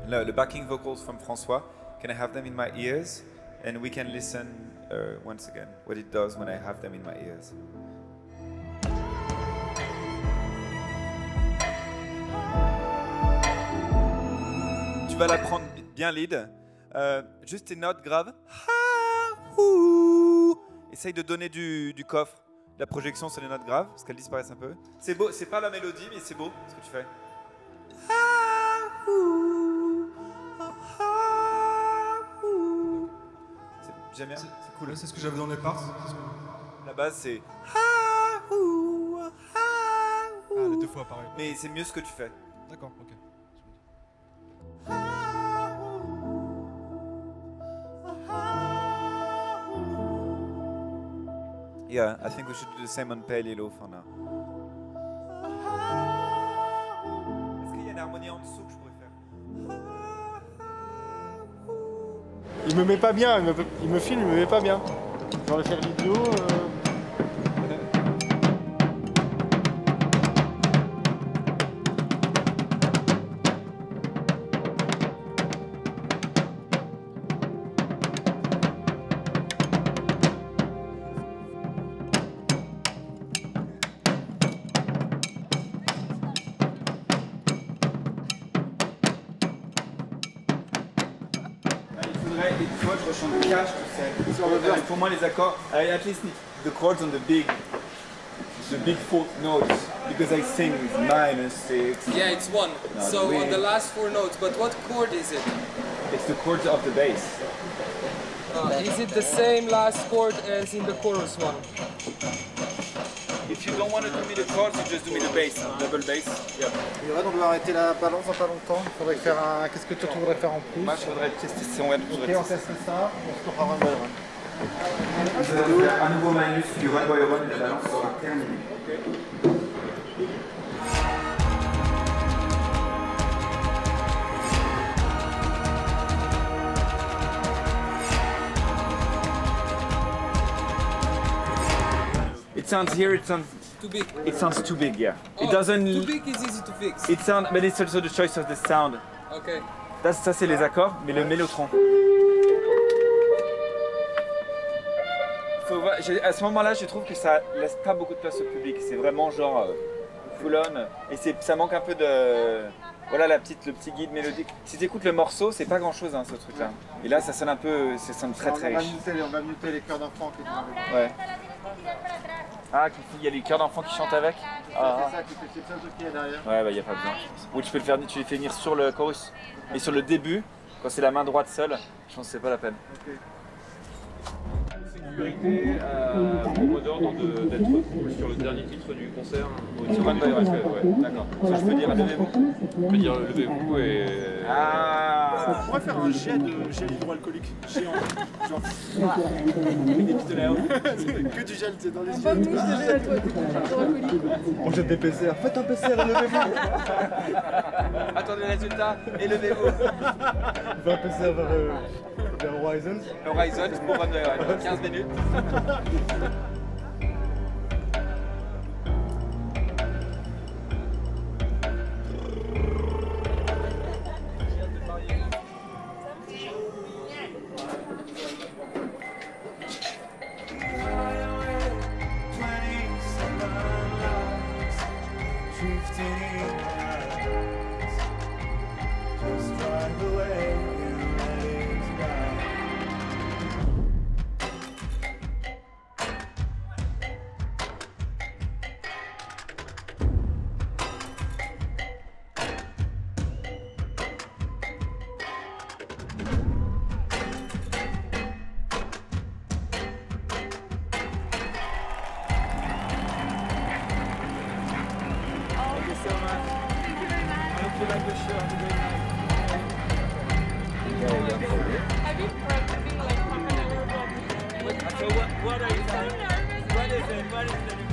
the backing vocals from François. Can I have them in my ears? And we can listen once again what it does when I have them in my ears. Tu vas la prendre bien lead. Juste tes notes graves. Essaye de donner du coffre. La projection sur les notes graves, parce qu'elles disparaissent un peu. C'est beau, c'est pas la mélodie, mais c'est beau ce que tu fais. J'aime bien, c'est cool. C'est ce que j'avais dans les parts. La base c'est. Les deux fois pareil. Mais c'est mieux ce que tu fais. D'accord, ok. Yeah, I think we should do the same on Pale Yellow for now. Est-ce qu'il y a une harmonie en dessous que je pourrais faire? Il me met pas bien, il me filme, il me met pas bien. J'aurais faire l'idiot. Moi je rechante cash, tu sais. Pour moi les accords, I at least need the chords on the big fourth notes because I sing with minus 6. Yeah, it's 1. So on the last 4 notes, but what chord is it? It's the chords of the bass. Is it the same last chord as in the chorus one? If you don't want to do me the chords, you just do me the bass, double bass. Yep. Et ouais, donc on va arrêter la balance dans pas longtemps. Il faudrait faire un. Qu'est-ce que toi tu voudrais faire en plus? Moi je voudrais tester si on va Ok, on teste ça, on se fera un by run. Je vais faire un nouveau minus du run by run et la balance sera terminée. It sounds here, it sounds Too big. It sounds too big, yeah. Oh, It doesn't. Too big is easy to fix. It sounds, but it's also the choice of the sound. Okay. Ça c'est les accords, mais le mélotron. À ce moment-là, je trouve que ça laisse pas beaucoup de place au public. C'est vraiment genre full on, et ça manque un peu de. Voilà le petit guide mélodique. Si tu écoutes le morceau, c'est pas grand-chose hein, ce truc-là. Et là, ça sonne un peu, ça sonne très très riche. On va muter les chœurs d'enfants. Ouais. Ah, il y a les chœurs d'enfants qui chantent avec. Ah. C'est ça qui fait c'est le truc qui est derrière. Ouais, bah y a pas besoin. Ou tu peux le faire, tu les fais venir sur le chorus. Et sur le début, quand c'est la main droite seule, je pense que c'est pas la peine. Okay. Sécurité pour d'ordre d'être sur le dernier titre du concert. C'est Run by Run, ouais, d'accord. Ça, je peux dire levez-vous. On peut dire levez-vous et. Ah. On pourrait faire un jet de gel hydroalcoolique géant. Genre. Avec des pistolets à eau. Que du gel, c'est dans les yeux. Pas mouche de gel hydroalcoolique. On jette des PCR. Faites un PCR, levez-vous. Attendez le résultat et levez-vous. On fait un PCR vers Horizon. Horizon pour Run by Run, 15 minutes. What are you saying? What is it? What is it?